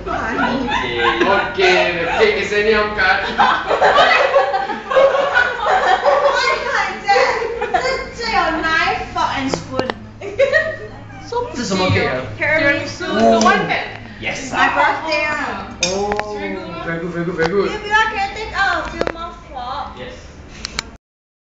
Okay, the cake is anyhow cut. Why like that? 这有 knife, fork and spoon. 这是什么 cake 啊 Tiramisu. Oh. Yes. My birthday. Oh, very good, very good, very good. If you want, can I take out a few more fork? Yes.